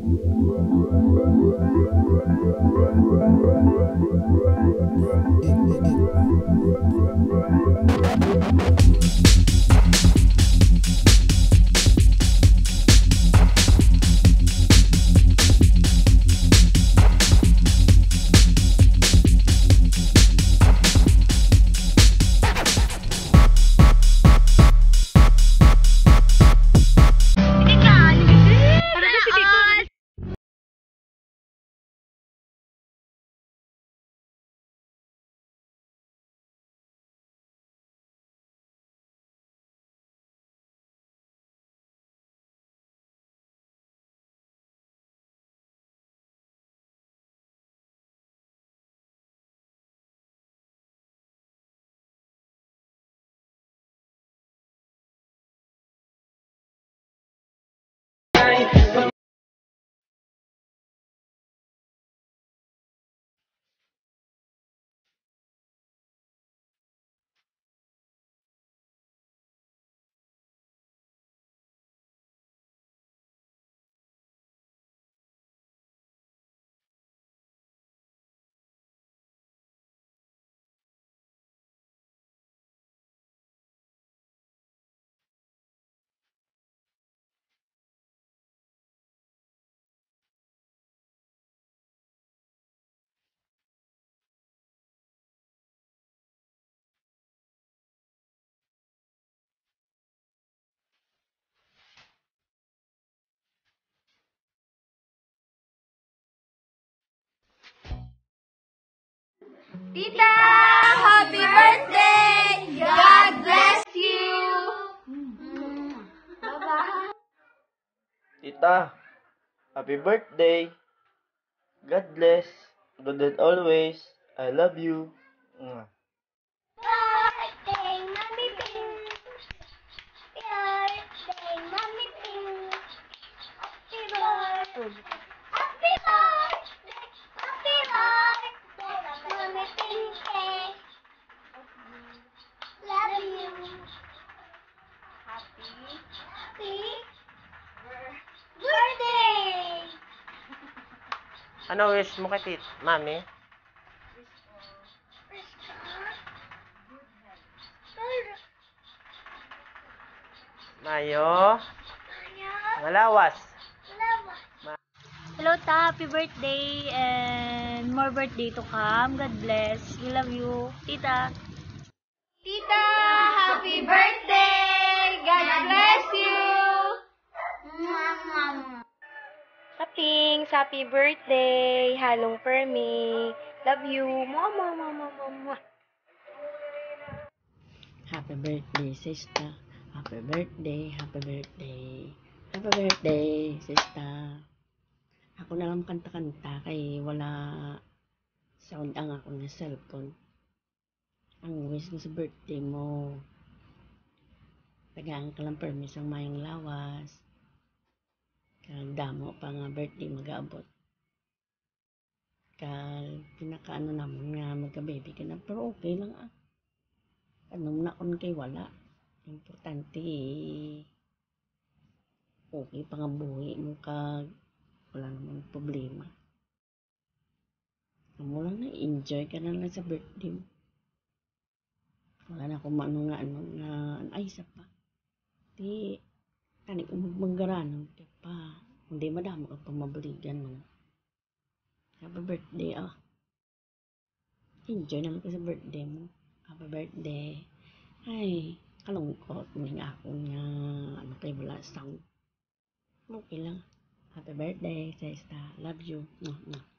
Tita, happy birthday! God bless you! Bye-bye. Tita, happy birthday. God bless. Good and always. I love you. Mwah. Birthday, Mommy Pink! Birthday, Mommy Pink! Happy birthday! Happy birthday! Happy birthday, Mommy Pink! Love you! Happy birthday! Ano wish mo kay Mami? Mayo? Malawas. Hello, Ta. Happy birthday and more birthday to come. God bless. We love you. Tita. Tita, happy birthday! God bless you! Kapings, happy birthday. Halong Permi. Love you. Mwah. Happy birthday, sister. Happy birthday, happy birthday. Happy birthday, sister. Ako na lang kanta-kanta kay wala sound ang ako na cellphone. Ang wish mo sa birthday mo, tagaan ka lang permis ang mayang lawas. Kag damo pa nga birthday mag-aabot. Kag pinakaano naman nga magka-baby ka na, pero okay lang ah. Anong naon kay wala. Importante okay pa nga buhi mo kag wala namang problema. Amo lang na enjoy ka na lang sa birthday mo. Wala na akong ano nga ay isa pa. Di tani umagmanggaranong pa. Hindi madamo ka pa mabaligan mo. Happy birthday ah. Enjoy na lang ka sa birthday mo. Happy birthday. Ay, kalungkot nga ako nga ano kay wala sound. Okay lang. Happy birthday, sister. Love you.